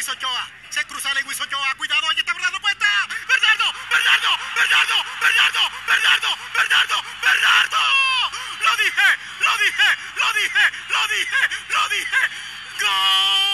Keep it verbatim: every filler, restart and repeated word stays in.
Luis Ochoa. Se cruza Luis Ochoa. Cuidado, ahí está Bernardo Cuesta. Bernardo, Bernardo, Bernardo, Bernardo, Bernardo, Bernardo, Bernardo. Lo dije, lo dije, lo dije, lo dije, lo dije. ¡Gol!